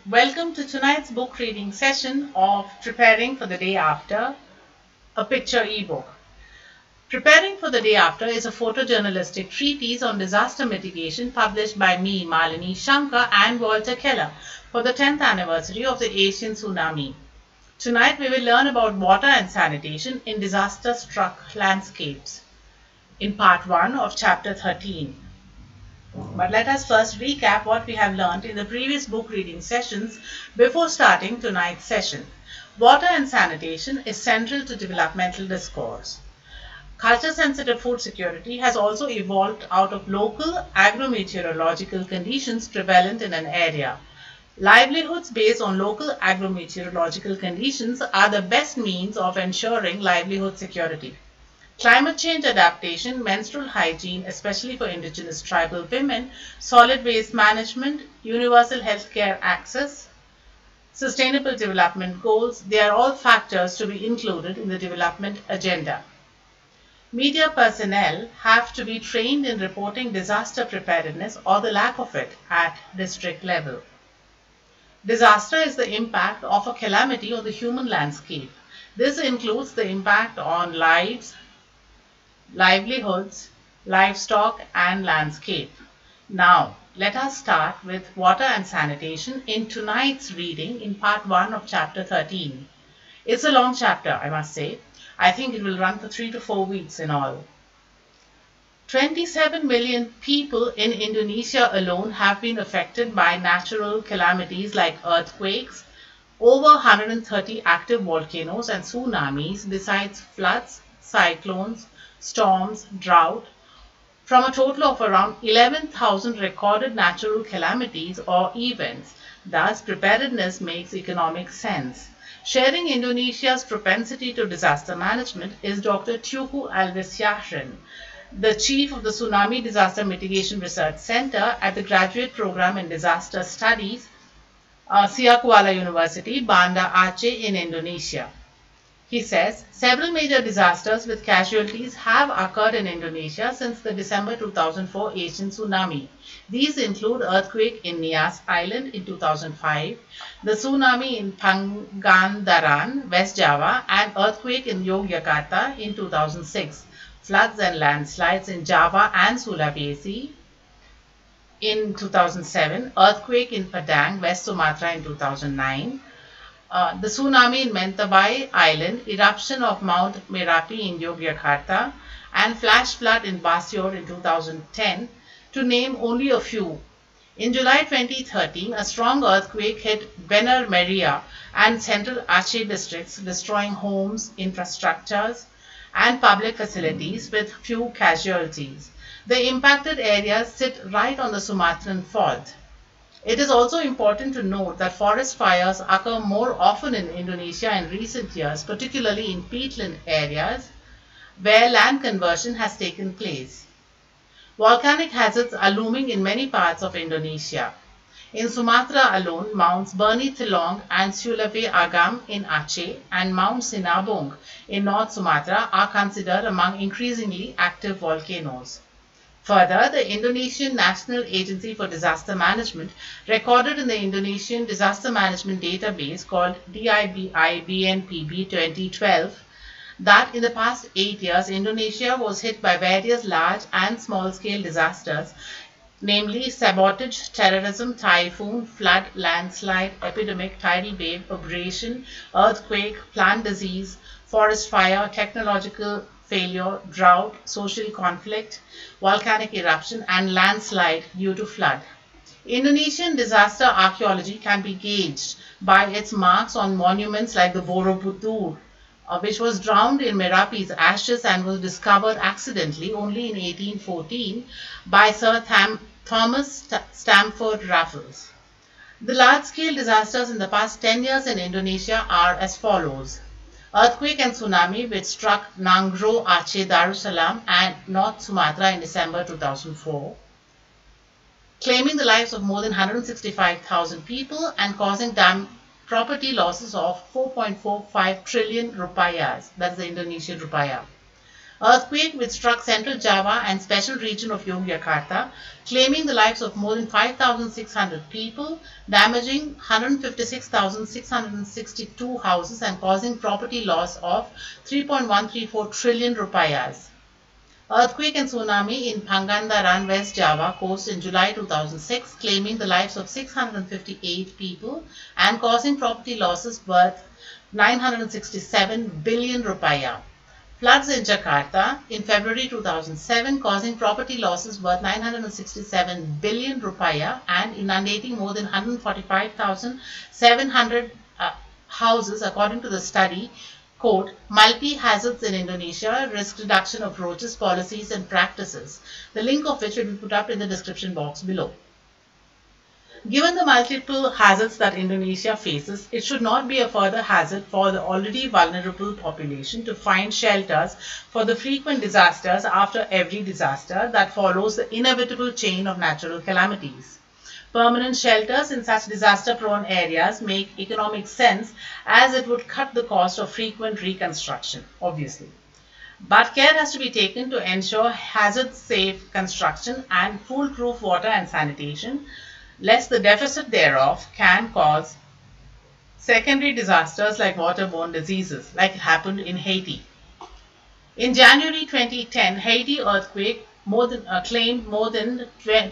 Welcome to tonight's book reading session of Preparing for the Day After, a picture ebook. Preparing for the Day After is a photojournalistic treatise on disaster mitigation published by me, Malini Shankar, and Walter Keller for the 10th anniversary of the Asian tsunami. Tonight we will learn about water and sanitation in disaster-struck landscapes in part 1 of chapter 13. But let us first recap what we have learned in the previous book reading sessions before starting tonight's session. Water and sanitation is central to developmental discourse. Culture-sensitive food security has also evolved out of local agrometeorological conditions prevalent in an area. Livelihoods based on local agrometeorological conditions are the best means of ensuring livelihood security. Climate change adaptation, menstrual hygiene, especially for indigenous tribal women, solid waste management, universal healthcare access, sustainable development goals, they are all factors to be included in the development agenda. Media personnel have to be trained in reporting disaster preparedness or the lack of it at district level. Disaster is the impact of a calamity on the human landscape. This includes the impact on lives, livelihoods, livestock and landscape. Now, let us start with water and sanitation in tonight's reading in part 1 of chapter 13. It's a long chapter, I must say. I think it will run for 3 to 4 weeks in all. 27 million people in Indonesia alone have been affected by natural calamities like earthquakes, over 130 active volcanoes and tsunamis, besides floods, cyclones, storms, drought, from a total of around 11,000 recorded natural calamities or events. Thus, preparedness makes economic sense. Sharing Indonesia's propensity to disaster management is Dr. Teuku Alvisyahrin, the chief of the Tsunami Disaster Mitigation Research Center at the Graduate Program in Disaster Studies, Siakuala University, Banda Aceh in Indonesia. He says, several major disasters with casualties have occurred in Indonesia since the December 2004 Asian tsunami. These include earthquake in Nias Island in 2005, the tsunami in Pangandaran, West Java, and earthquake in Yogyakarta in 2006, floods and landslides in Java and Sulawesi in 2007, earthquake in Padang, West Sumatra in 2009, the tsunami in Mentabai Island, eruption of Mount Merapi in Yogyakarta, and flash flood in Basior in 2010, to name only a few. In July 2013, a strong earthquake hit Benar Meriah and central Aceh districts, destroying homes, infrastructures, and public facilities with few casualties. The impacted areas sit right on the Sumatran fault. It is also important to note that forest fires occur more often in Indonesia in recent years, particularly in peatland areas where land conversion has taken place. Volcanic hazards are looming in many parts of Indonesia. In Sumatra alone, Mounts Bani Tilong and Sulawesi Agam in Aceh and Mount Sinabung in North Sumatra are considered among increasingly active volcanoes. Further, the Indonesian National Agency for Disaster Management recorded in the Indonesian Disaster Management Database called DIBI-BNPB 2012 that in the past 8 years, Indonesia was hit by various large and small-scale disasters, namely sabotage, terrorism, typhoon, flood, landslide, epidemic, tidal wave, abrasion, earthquake, plant disease, forest fire, technological failure, drought, social conflict, volcanic eruption, and landslide due to flood. Indonesian disaster archaeology can be gauged by its marks on monuments like the Borobudur, which was drowned in Merapi's ashes and was discovered accidentally only in 1814 by Sir Thomas Stamford Raffles. The large-scale disasters in the past 10 years in Indonesia are as follows. Earthquake and tsunami which struck Nangro, Aceh, Darussalam and North Sumatra in December 2004, claiming the lives of more than 165,000 people and causing property losses of 4.45 trillion rupiahs, that's the Indonesian rupiah. Earthquake which struck central Java and special region of Yogyakarta, claiming the lives of more than 5,600 people, damaging 156,662 houses and causing property loss of 3.134 trillion rupees. Earthquake and tsunami in Pangandaran, West Java coast in July 2006, claiming the lives of 658 people and causing property losses worth 967 billion rupiah. Floods in Jakarta in February 2007, causing property losses worth 967 billion rupiah and inundating more than 145,700 houses, according to the study. Quote, Multi-Hazards in Indonesia, Risk Reduction Approaches, Policies and Practices, the link of which will be put up in the description box below. Given the multiple hazards that Indonesia faces, it should not be a further hazard for the already vulnerable population to find shelters for the frequent disasters after every disaster that follows the inevitable chain of natural calamities. Permanent shelters in such disaster-prone areas make economic sense as it would cut the cost of frequent reconstruction, obviously. But care has to be taken to ensure hazard-safe construction and foolproof water and sanitation, lest the deficit thereof can cause secondary disasters like waterborne diseases, like it happened in Haiti. In January 2010, Haiti earthquake claimed more than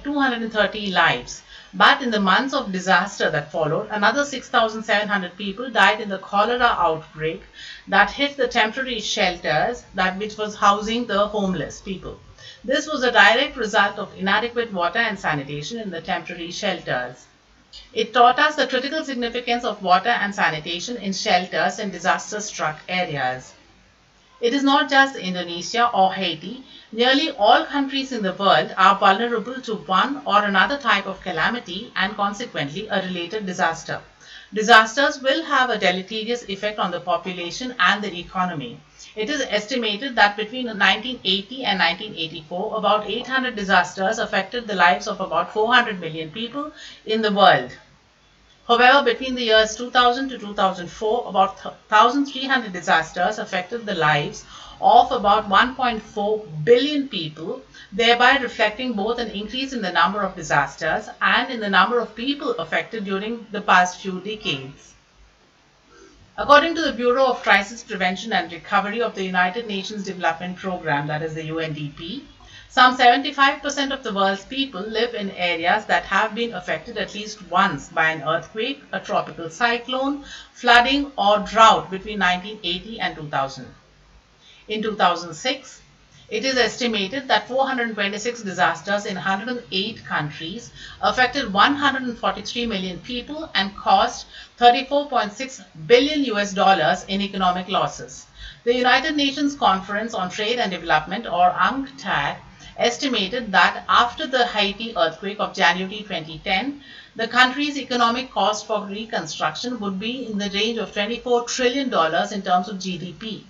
230 lives. But in the months of disaster that followed, another 6,700 people died in the cholera outbreak that hit the temporary shelters which was housing the homeless people. This was a direct result of inadequate water and sanitation in the temporary shelters. It taught us the critical significance of water and sanitation in shelters in disaster-struck areas. It is not just Indonesia or Haiti. Nearly all countries in the world are vulnerable to one or another type of calamity and consequently a related disaster. Disasters will have a deleterious effect on the population and the economy. It is estimated that between 1980 and 1984, about 800 disasters affected the lives of about 400 million people in the world. However, between the years 2000 to 2004, about 1,300 disasters affected the lives of about 1.4 billion people, thereby reflecting both an increase in the number of disasters and in the number of people affected during the past few decades. According to the Bureau of Crisis Prevention and Recovery of the United Nations Development Programme, that is the UNDP, some 75% of the world's people live in areas that have been affected at least once by an earthquake, a tropical cyclone, flooding, or drought between 1980 and 2000. In 2006, it is estimated that 426 disasters in 108 countries affected 143 million people and cost $34.6 billion in economic losses. The United Nations Conference on Trade and Development, or UNCTAD, estimated that after the Haiti earthquake of January 2010, the country's economic cost for reconstruction would be in the range of $24 trillion in terms of GDP.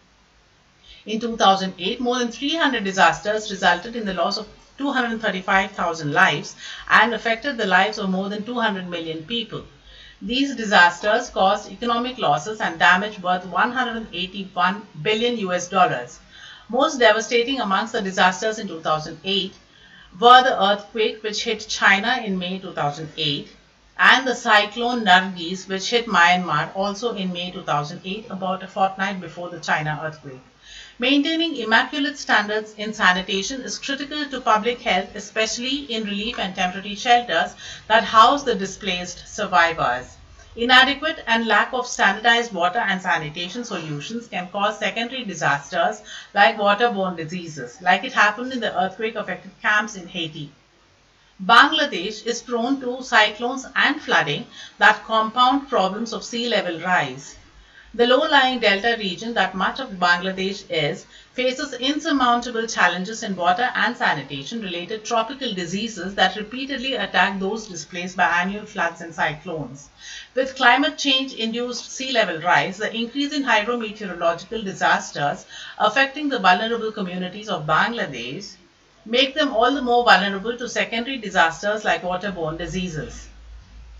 In 2008, more than 300 disasters resulted in the loss of 235,000 lives and affected the lives of more than 200 million people. These disasters caused economic losses and damage worth $181 billion. Most devastating amongst the disasters in 2008 were the earthquake which hit China in May 2008 and the cyclone Nargis which hit Myanmar also in May 2008, about a fortnight before the China earthquake. Maintaining immaculate standards in sanitation is critical to public health, especially in relief and temporary shelters that house the displaced survivors. Inadequate and lack of standardized water and sanitation solutions can cause secondary disasters like waterborne diseases, like it happened in the earthquake-affected camps in Haiti. Bangladesh is prone to cyclones and flooding that compound problems of sea level rise. The low-lying delta region that much of Bangladesh is faces insurmountable challenges in water and sanitation-related tropical diseases that repeatedly attack those displaced by annual floods and cyclones. With climate change-induced sea level rise, the increase in hydrometeorological disasters affecting the vulnerable communities of Bangladesh make them all the more vulnerable to secondary disasters like waterborne diseases.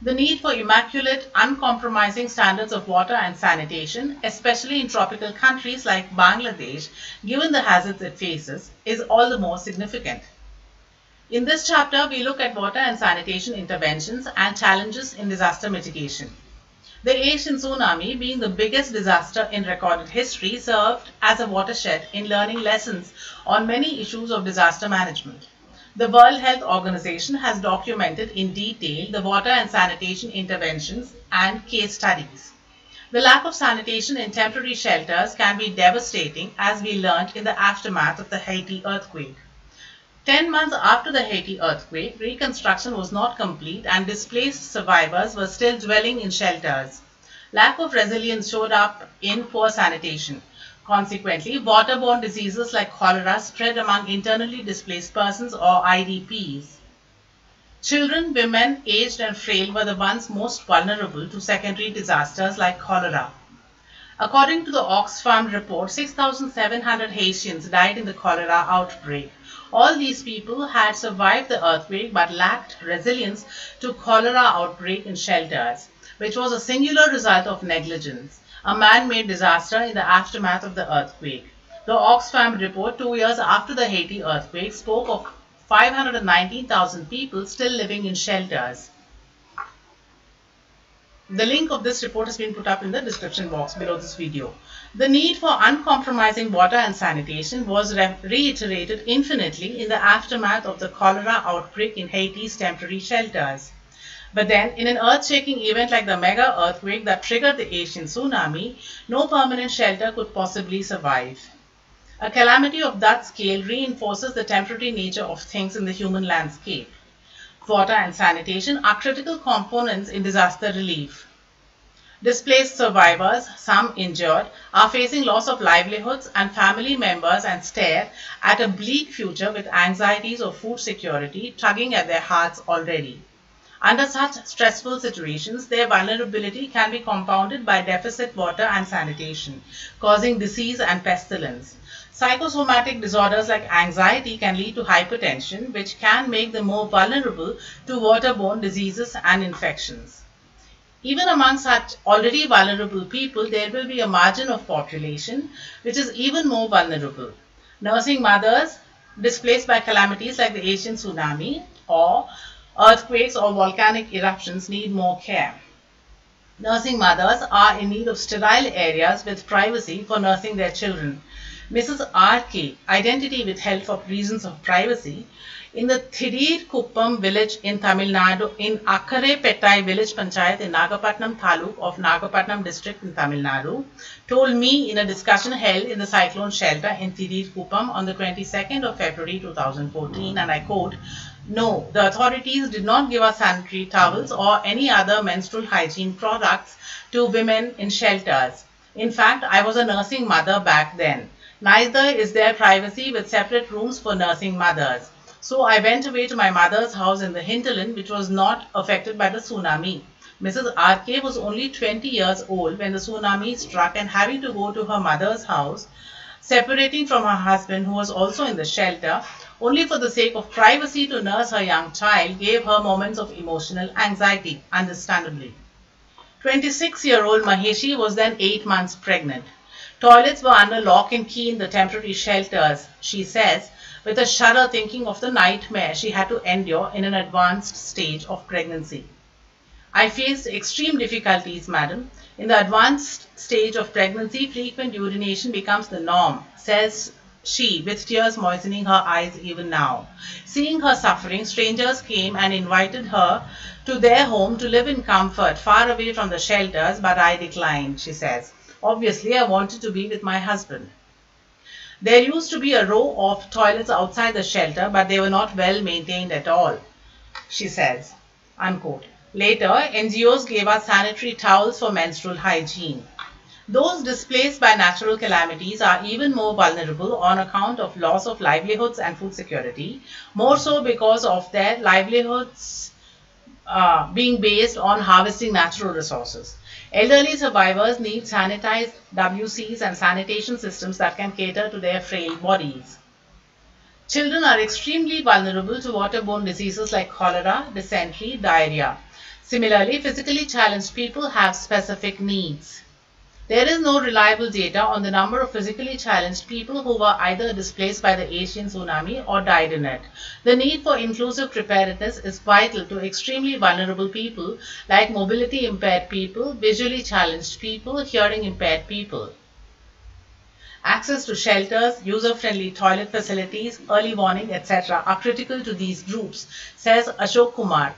The need for immaculate, uncompromising standards of water and sanitation, especially in tropical countries like Bangladesh, given the hazards it faces, is all the more significant. In this chapter, we look at water and sanitation interventions and challenges in disaster mitigation. The Asian tsunami, being the biggest disaster in recorded history, served as a watershed in learning lessons on many issues of disaster management. The World Health Organization has documented in detail the water and sanitation interventions and case studies. The lack of sanitation in temporary shelters can be devastating, as we learned in the aftermath of the Haiti earthquake. 10 months after the Haiti earthquake, reconstruction was not complete and displaced survivors were still dwelling in shelters. Lack of resilience showed up in poor sanitation. Consequently, waterborne diseases like cholera spread among internally displaced persons or IDPs. Children, women, aged and frail were the ones most vulnerable to secondary disasters like cholera. According to the Oxfam report, 6,700 Haitians died in the cholera outbreak. All these people had survived the earthquake but lacked resilience to cholera outbreak in shelters, which was a singular result of negligence, a man-made disaster in the aftermath of the earthquake. The Oxfam report 2 years after the Haiti earthquake spoke of 519,000 people still living in shelters. The link of this report has been put up in the description box below this video. The need for uncompromising water and sanitation was reiterated infinitely in the aftermath of the cholera outbreak in Haiti's temporary shelters. But then, in an earth-shaking event like the mega earthquake that triggered the Asian tsunami, no permanent shelter could possibly survive. A calamity of that scale reinforces the temporary nature of things in the human landscape. Water and sanitation are critical components in disaster relief. Displaced survivors, some injured, are facing loss of livelihoods and family members and stare at a bleak future with anxieties of food security tugging at their hearts already. Under such stressful situations, their vulnerability can be compounded by deficit water and sanitation, causing disease and pestilence. Psychosomatic disorders like anxiety can lead to hypertension, which can make them more vulnerable to waterborne diseases and infections. Even among such already vulnerable people, there will be a margin of population which is even more vulnerable. Nursing mothers displaced by calamities like the Asian tsunami or earthquakes or volcanic eruptions need more care. Nursing mothers are in need of sterile areas with privacy for nursing their children. Mrs. R.K., identity withheld for reasons of privacy, in the Thidir Kuppam village in Tamil Nadu, in Akkare Pettai village panchayat in Nagapatnam Taluk of Nagapatnam district in Tamil Nadu, told me in a discussion held in the cyclone shelter in Thidir Kuppam on the 22nd of February 2014, and I quote, "No, the authorities did not give us sanitary towels or any other menstrual hygiene products to women in shelters. In fact, I was a nursing mother back then. Neither is there privacy with separate rooms for nursing mothers. So I went away to my mother's house in the hinterland, which was not affected by the tsunami. Mrs. R.K. was only 20 years old when the tsunami struck, and having to go to her mother's house, separating from her husband who was also in the shelter, only for the sake of privacy to nurse her young child, gave her moments of emotional anxiety, understandably." 26-year-old Maheshi was then 8 months pregnant. Toilets were under lock and key in the temporary shelters, she says, with a shudder thinking of the nightmare she had to endure in an advanced stage of pregnancy. "I faced extreme difficulties, madam. In the advanced stage of pregnancy, frequent urination becomes the norm," says she, with tears moistening her eyes even now. Seeing her suffering, strangers came and invited her to their home to live in comfort, far away from the shelters, but I declined, she says. Obviously, I wanted to be with my husband. There used to be a row of toilets outside the shelter, but they were not well maintained at all, she says. Unquote. Later, NGOs gave us sanitary towels for menstrual hygiene. Those displaced by natural calamities are even more vulnerable on account of loss of livelihoods and food security, more so because of their livelihoods being based on harvesting natural resources. Elderly survivors need sanitized WCs and sanitation systems that can cater to their frail bodies. Children are extremely vulnerable to waterborne diseases like cholera, dysentery, diarrhea. Similarly, physically challenged people have specific needs. There is no reliable data on the number of physically challenged people who were either displaced by the Asian tsunami or died in it. The need for inclusive preparedness is vital to extremely vulnerable people like mobility impaired people, visually challenged people, hearing impaired people. Access to shelters, user-friendly toilet facilities, early warning, etc. are critical to these groups, says Ashok Kumar,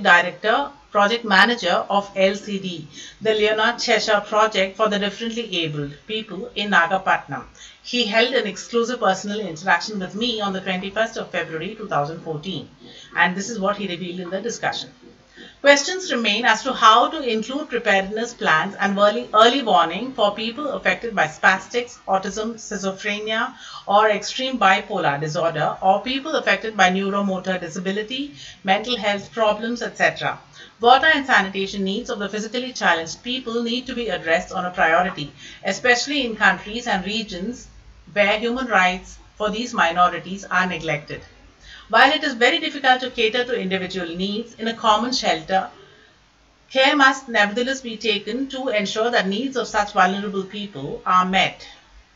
project manager of LCD, the Leonard Cheshire Project for the Differently Abled People in Nagapatnam. He held an exclusive personal interaction with me on the 21st of February 2014, and this is what he revealed in the discussion. Questions remain as to how to include preparedness plans and early warning for people affected by spastics, autism, schizophrenia, or extreme bipolar disorder, or people affected by neuromotor disability, mental health problems, etc. Water and sanitation needs of the physically challenged people need to be addressed on a priority, especially in countries and regions where human rights for these minorities are neglected. While it is very difficult to cater to individual needs in a common shelter, care must nevertheless be taken to ensure that needs of such vulnerable people are met.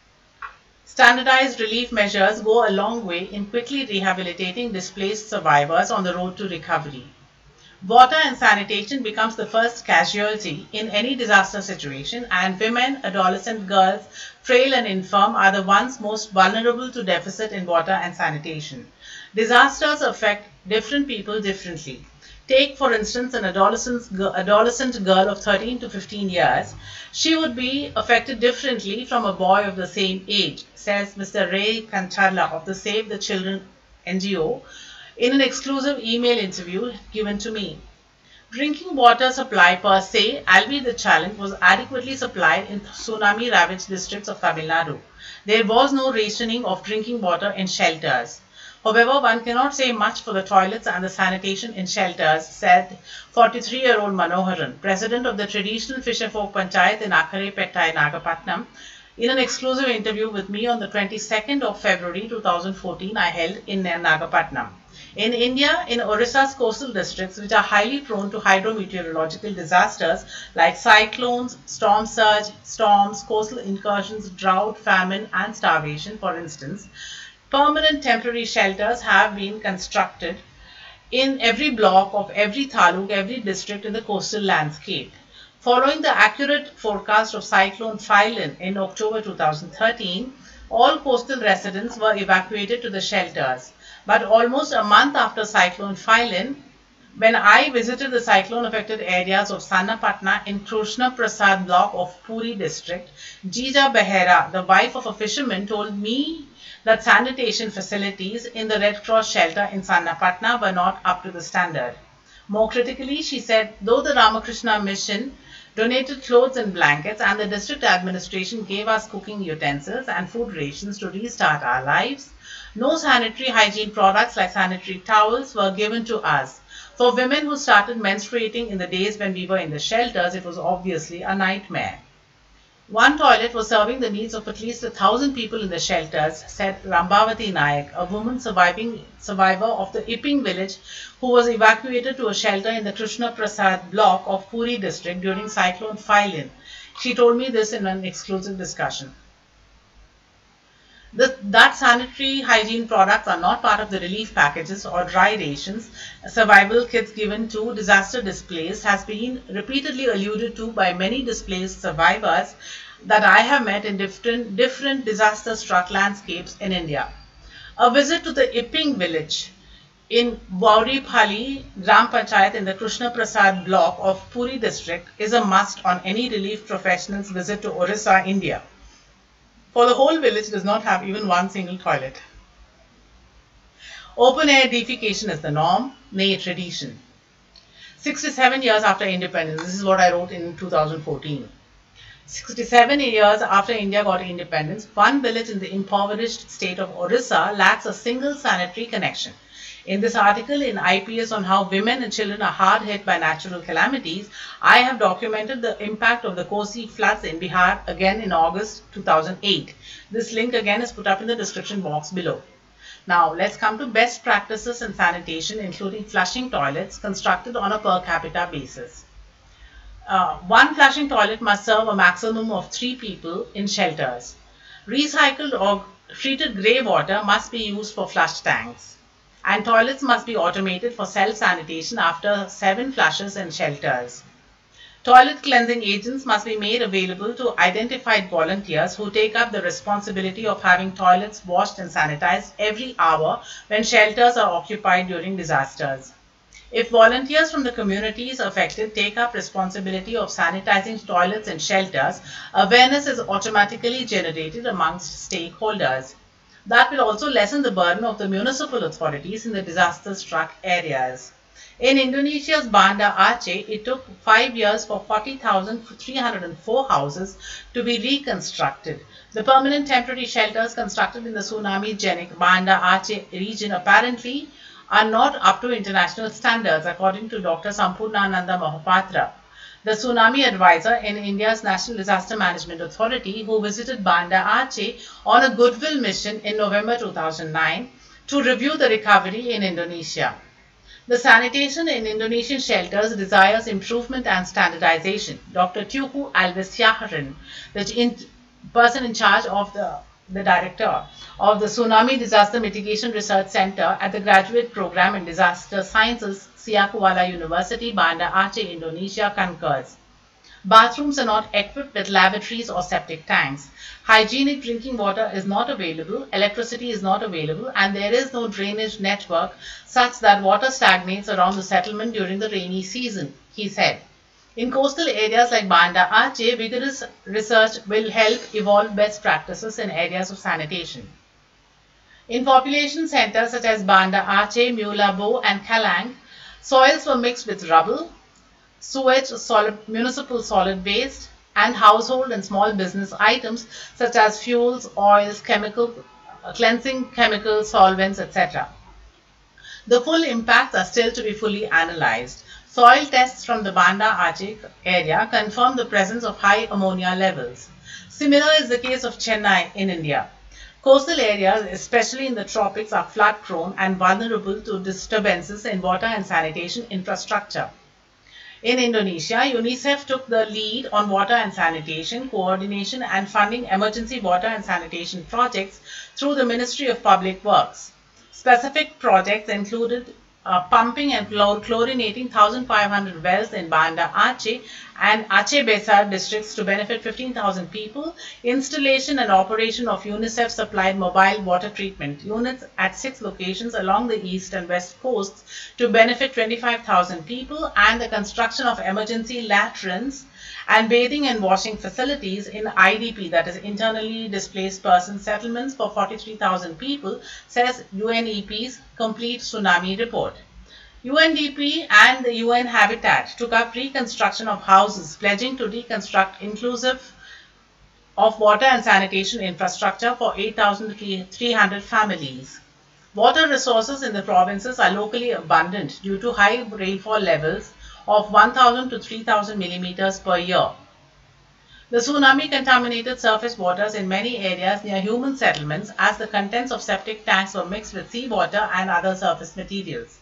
Standardized relief measures go a long way in quickly rehabilitating displaced survivors on the road to recovery. Water and sanitation becomes the first casualty in any disaster situation, and women, adolescent girls, frail and infirm are the ones most vulnerable to deficit in water and sanitation. Disasters affect different people differently. Take, for instance, an adolescent girl of 13 to 15 years. She would be affected differently from a boy of the same age, says Mr. Ray Kancharla of the Save the Children NGO in an exclusive email interview given to me. Drinking water supply per se, albeit the challenge, was adequately supplied in tsunami-ravaged districts of Tamil Nadu. There was no rationing of drinking water in shelters. However, one cannot say much for the toilets and the sanitation in shelters, said 43-year-old Manoharan, president of the traditional Fisherfolk Panchayat in Akkarepetta, Nagapatnam. In an exclusive interview with me on the 22nd of February 2014, I held in Nagapatnam. In India, in Orissa's coastal districts, which are highly prone to hydrometeorological disasters like cyclones, storm surge, storms, coastal incursions, drought, famine, and starvation, for instance, permanent temporary shelters have been constructed in every block of every taluk, every district in the coastal landscape. Following the accurate forecast of Cyclone Phyllis in October 2013, all coastal residents were evacuated to the shelters. But almost a month after Cyclone Phyllis, when I visited the cyclone-affected areas of Sannapatna in Krishna Prasad block of Puri district, Jija Behera, the wife of a fisherman, told me that sanitation facilities in the Red Cross shelter in Sannapatna were not up to the standard. More critically, she said, though the Ramakrishna Mission donated clothes and blankets and the district administration gave us cooking utensils and food rations to restart our lives, no sanitary hygiene products like sanitary towels were given to us. For women who started menstruating in the days when we were in the shelters, it was obviously a nightmare. One toilet was serving the needs of at least 1,000 people in the shelters, said Rambavati Nayak, a woman survivor of the Iping village who was evacuated to a shelter in the Krishna Prasad block of Puri district during Cyclone Phyllis. She told me this in an exclusive discussion. That sanitary hygiene products are not part of the relief packages or dry rations, survival kits given to disaster displaced has been repeatedly alluded to by many displaced survivors that I have met in different disaster-struck landscapes in India. A visit to the Iping village in Bauripali Gram Panchayat in the Krishna Prasad block of Puri district is a must on any relief professional's visit to Orissa, India. For the whole village does not have even one single toilet. Open-air defecation is the norm, nay tradition. 67 years after independence, this is what I wrote in 2014. 67 years after India got independence, one village in the impoverished state of Orissa lacks a single sanitary connection. In this article in IPS on how women and children are hard hit by natural calamities, I have documented the impact of the Kosi floods in Bihar again in August 2008. This link again is put up in the description box below. Now, let's come to best practices in sanitation, including flushing toilets constructed on a per capita basis. One flushing toilet must serve a maximum of 3 people in shelters. Recycled or treated grey water must be used for flush tanks. And toilets must be automated for self-sanitation after 7 flushes in shelters. Toilet cleansing agents must be made available to identified volunteers who take up the responsibility of having toilets washed and sanitized every hour when shelters are occupied during disasters. If volunteers from the communities affected take up responsibility of sanitizing toilets and shelters, awareness is automatically generated amongst stakeholders. That will also lessen the burden of the municipal authorities in the disaster-struck areas. In Indonesia's Banda Aceh, it took 5 years for 40,304 houses to be reconstructed. The permanent temporary shelters constructed in the tsunami-genic Banda Aceh region apparently are not up to international standards, according to Dr. Sampurnananda Mohapatra, the tsunami advisor in India's National Disaster Management Authority, who visited Banda Aceh on a goodwill mission in November 2009 to review the recovery in Indonesia. The sanitation in Indonesian shelters desires improvement and standardization. Dr. Teuku Alvesyahren, the person in charge of the director of the Tsunami Disaster Mitigation Research Center at the Graduate Program in Disaster Sciences, Siakuala University, Banda Aceh, Indonesia, concurs. Bathrooms are not equipped with lavatories or septic tanks. Hygienic drinking water is not available, electricity is not available, and there is no drainage network such that water stagnates around the settlement during the rainy season, he said. In coastal areas like Banda Aceh, vigorous research will help evolve best practices in areas of sanitation. In population centers such as Banda Aceh, Meulabo, and Kalang, soils were mixed with rubble, sewage, municipal solid waste, and household and small business items such as fuels, oils, cleansing chemicals, solvents, etc. The full impacts are still to be fully analyzed. Soil tests from the Banda Aceh area confirm the presence of high ammonia levels. Similar is the case of Chennai in India. Coastal areas, especially in the tropics, are flood prone and vulnerable to disturbances in water and sanitation infrastructure. In Indonesia, UNICEF took the lead on water and sanitation, coordination and funding emergency water and sanitation projects through the Ministry of Public Works. Specific projects included pumping and chlorinating 1,500 wells in Banda Aceh and Aceh Besar districts to benefit 15,000 people, installation and operation of UNICEF-supplied mobile water treatment units at 6 locations along the east and west coasts to benefit 25,000 people, and the construction of emergency latrines and bathing and washing facilities in IDP, that is internally displaced person settlements, for 43,000 people, says UNEP's complete tsunami report. UNDP and the UN Habitat took up reconstruction of houses, pledging to reconstruct inclusive of water and sanitation infrastructure for 8,300 families. Water resources in the provinces are locally abundant due to high rainfall levels of 1,000 to 3,000 millimeters per year. The tsunami contaminated surface waters in many areas near human settlements, as the contents of septic tanks were mixed with seawater and other surface materials.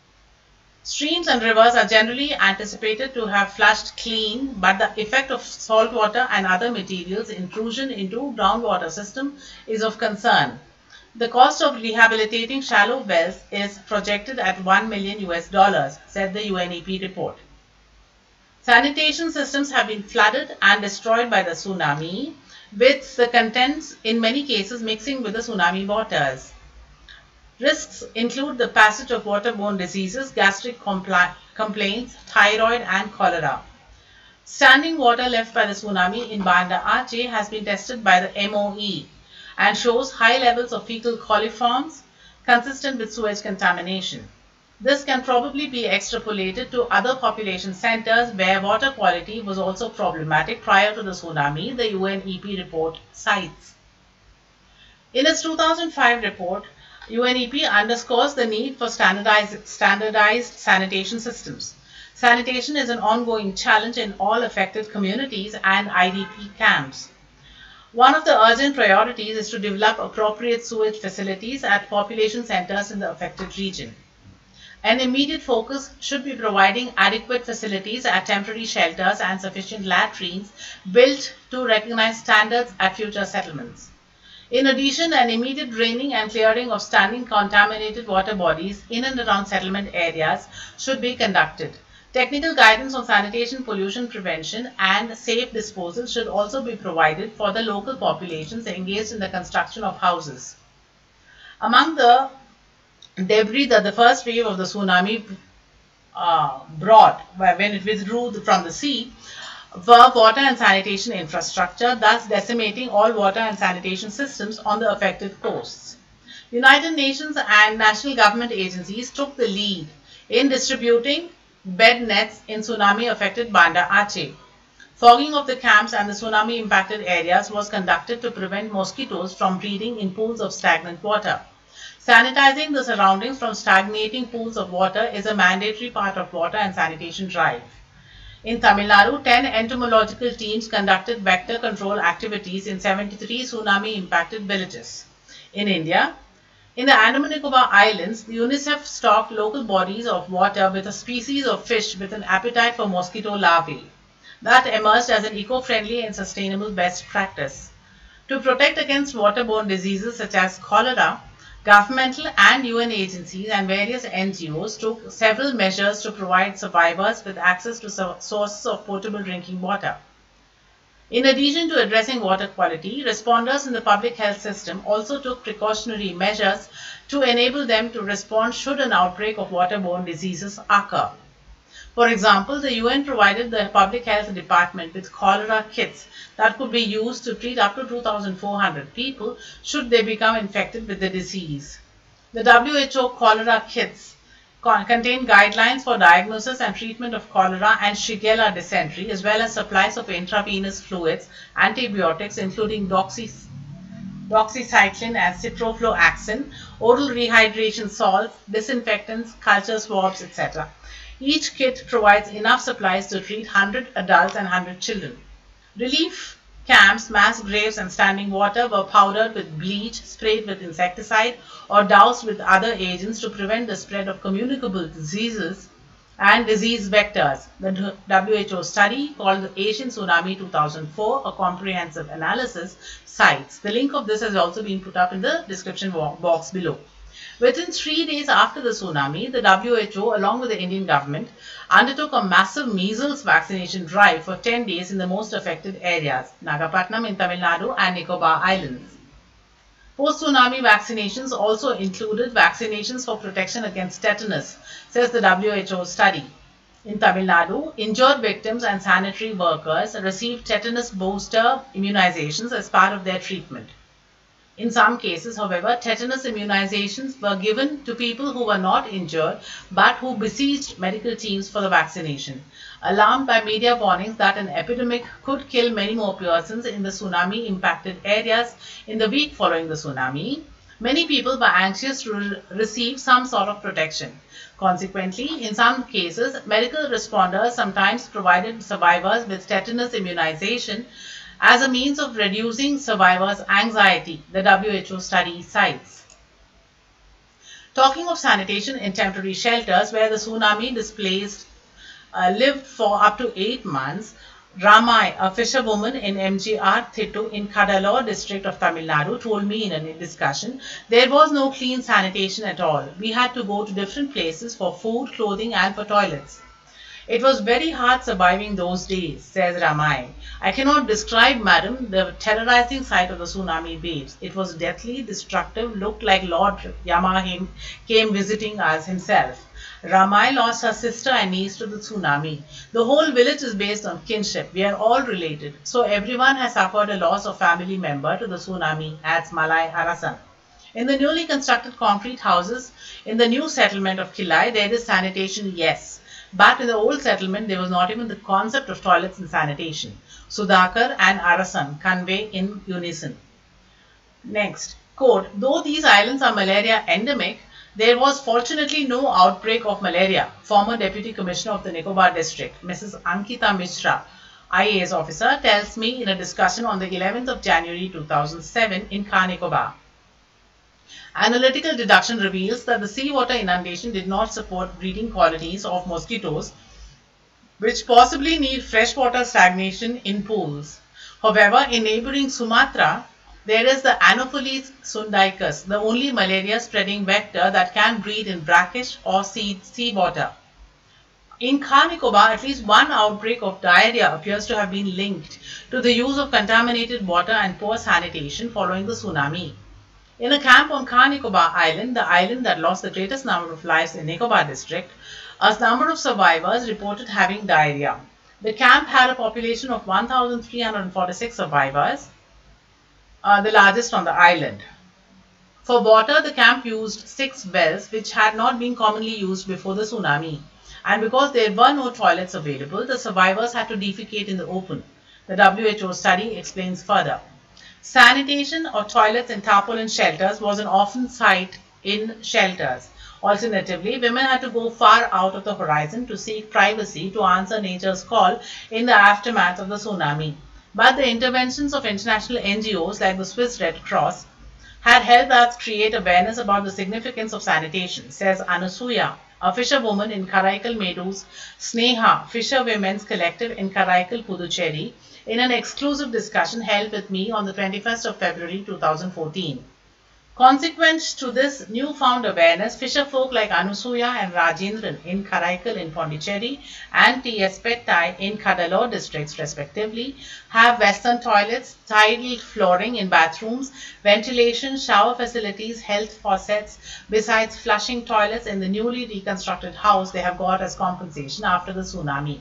Streams and rivers are generally anticipated to have flushed clean, but the effect of salt water and other materials intrusion into groundwater system is of concern. The cost of rehabilitating shallow wells is projected at $1 million, said the UNEP report. Sanitation systems have been flooded and destroyed by the tsunami, with the contents in many cases mixing with the tsunami waters. Risks include the passage of waterborne diseases, gastric complaints, thyroid, and cholera. Standing water left by the tsunami in Banda Aceh has been tested by the MOE and shows high levels of fecal coliforms consistent with sewage contamination. This can probably be extrapolated to other population centers where water quality was also problematic prior to the tsunami, the UNEP report cites. In its 2005 report, UNEP underscores the need for standardized sanitation systems. Sanitation is an ongoing challenge in all affected communities and IDP camps. One of the urgent priorities is to develop appropriate sewage facilities at population centers in the affected region. An immediate focus should be providing adequate facilities at temporary shelters and sufficient latrines built to recognize standards at future settlements. In addition, an immediate draining and clearing of standing contaminated water bodies in and around settlement areas should be conducted. Technical guidance on sanitation, pollution prevention, and safe disposal should also be provided for the local populations engaged in the construction of houses. Among the debris that the first wave of the tsunami brought when it withdrew from the sea were water and sanitation infrastructure, thus decimating all water and sanitation systems on the affected coasts. United Nations and national government agencies took the lead in distributing bed nets in tsunami-affected Banda Aceh. Fogging of the camps and the tsunami-impacted areas was conducted to prevent mosquitoes from breeding in pools of stagnant water. Sanitizing the surroundings from stagnating pools of water is a mandatory part of water and sanitation drive. In Tamil Nadu, 10 entomological teams conducted vector control activities in 73 tsunami-impacted villages. In India, in the Andaman and Nicobar Islands, the UNICEF stocked local bodies of water with a species of fish with an appetite for mosquito larvae. That emerged as an eco-friendly and sustainable best practice. To protect against waterborne diseases such as cholera, governmental and UN agencies and various NGOs took several measures to provide survivors with access to sources of potable drinking water. In addition to addressing water quality, responders in the public health system also took precautionary measures to enable them to respond should an outbreak of waterborne diseases occur. For example, the UN provided the Public Health Department with cholera kits that could be used to treat up to 2,400 people should they become infected with the disease. The WHO cholera kits contain guidelines for diagnosis and treatment of cholera and Shigella dysentery, as well as supplies of intravenous fluids, antibiotics including doxycycline and ciprofloxacin, oral rehydration salts, disinfectants, culture swabs, etc. Each kit provides enough supplies to treat 100 adults and 100 children. Relief camps, mass graves and standing water were powdered with bleach, sprayed with insecticide or doused with other agents to prevent the spread of communicable diseases and disease vectors. The WHO study called the Asian Tsunami 2004, a comprehensive analysis, cites. The link of this has also been put up in the description box below. Within 3 days after the tsunami, the WHO, along with the Indian government, undertook a massive measles vaccination drive for 10 days in the most affected areas, Nagapattinam in Tamil Nadu and Nicobar Islands. Post-tsunami vaccinations also included vaccinations for protection against tetanus, says the WHO study. In Tamil Nadu, injured victims and sanitary workers received tetanus booster immunizations as part of their treatment. In some cases, however, tetanus immunizations were given to people who were not injured but who besieged medical teams for the vaccination. Alarmed by media warnings that an epidemic could kill many more persons in the tsunami-impacted areas in the week following the tsunami, many people were anxious to receive some sort of protection. Consequently, in some cases, medical responders sometimes provided survivors with tetanus immunization as a means of reducing survivors' anxiety, the WHO study cites. Talking of sanitation in temporary shelters where the tsunami displaced lived for up to 8 months, Ramai, a fisherwoman in MGR Thittu in Kadalur district of Tamil Nadu, told me in a discussion, there was no clean sanitation at all. We had to go to different places for food, clothing and for toilets. It was very hard surviving those days, says Ramai. I cannot describe, madam, the terrorizing sight of the tsunami waves. It was deathly, destructive, looked like Lord Yamahim came visiting us himself. Ramai lost her sister and niece to the tsunami. The whole village is based on kinship. We are all related. So everyone has suffered a loss of family member to the tsunami, adds Malai Arasan. In the newly constructed concrete houses in the new settlement of Kilai, there is sanitation, yes. But in the old settlement, there was not even the concept of toilets and sanitation. Sudhakar and Arasan convey in unison. Next, quote, though these islands are malaria endemic, there was fortunately no outbreak of malaria, former Deputy Commissioner of the Nicobar District, Mrs. Ankita Mishra, IAS officer, tells me in a discussion on the 11th of January 2007 in Car Nicobar. Analytical deduction reveals that the seawater inundation did not support breeding qualities of mosquitoes, which possibly need freshwater stagnation in pools. However, in neighboring Sumatra, there is the Anopheles sundaicus, the only malaria-spreading vector that can breed in brackish or seawater. In Car Nicobar, at least one outbreak of diarrhea appears to have been linked to the use of contaminated water and poor sanitation following the tsunami. In a camp on Car Nicobar Island, the island that lost the greatest number of lives in Nicobar district, a number of survivors reported having diarrhea. The camp had a population of 1,346 survivors, the largest on the island. For water, the camp used 6 wells which had not been commonly used before the tsunami. And because there were no toilets available, the survivors had to defecate in the open. The WHO study explains further. Sanitation or toilets in tarpaulin shelters was an often sight in shelters. Alternatively, women had to go far out of the horizon to seek privacy to answer nature's call in the aftermath of the tsunami. But the interventions of international NGOs like the Swiss Red Cross had helped us create awareness about the significance of sanitation, says Anusuya, a fisherwoman in Karaikal Meadows Sneha Fisherwomen's Collective in Karaikal, Puducherry, in an exclusive discussion held with me on the 21st of February 2014. Consequent to this newfound awareness, fisherfolk like Anusuya and Rajendran in Karaikal in Pondicherry and T.S. Pettai in Cuddalore districts respectively have western toilets, tiled flooring in bathrooms, ventilation, shower facilities, health faucets, besides flushing toilets in the newly reconstructed house they have got as compensation after the tsunami.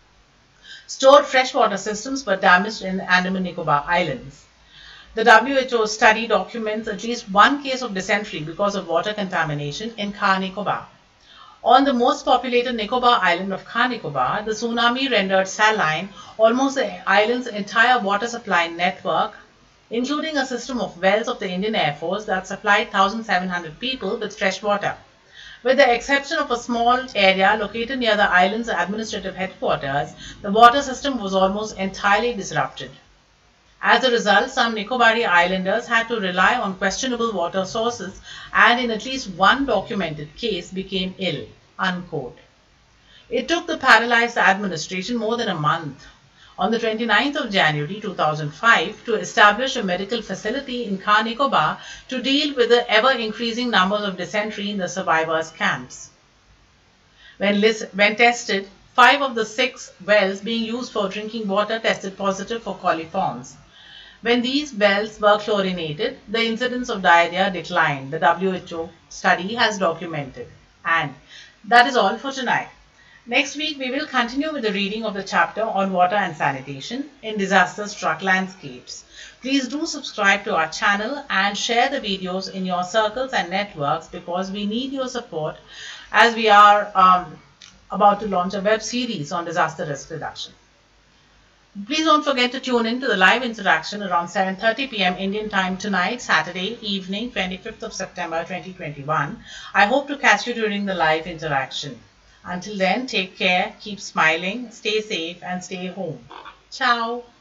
Stored freshwater systems were damaged in the Andaman Nicobar Islands. The WHO study documents at least one case of dysentery because of water contamination in Car Nicobar. On the most populated Nicobar island of Car Nicobar, the tsunami rendered saline almost the island's entire water supply network, including a system of wells of the Indian Air Force that supplied 1,700 people with fresh water. With the exception of a small area located near the island's administrative headquarters, the water system was almost entirely disrupted. As a result, some Nicobari islanders had to rely on questionable water sources and in at least one documented case became ill, unquote. It took the paralyzed administration more than a month, on the 29th of January 2005, to establish a medical facility in Car Nicobar to deal with the ever-increasing numbers of dysentery in the survivors' camps. When tested, 5 of the 6 wells being used for drinking water tested positive for coliforms. When these wells were chlorinated, the incidence of diarrhea declined, the WHO study has documented. And that is all for tonight. Next week, we will continue with the reading of the chapter on water and sanitation in disaster-struck landscapes. Please do subscribe to our channel and share the videos in your circles and networks because we need your support as we are about to launch a web series on disaster risk reduction. Please don't forget to tune in to the live interaction around 7:30 p.m. Indian time tonight, Saturday evening, 25th of September 2021. I hope to catch you during the live interaction. Until then, take care, keep smiling, stay safe and stay home. Ciao.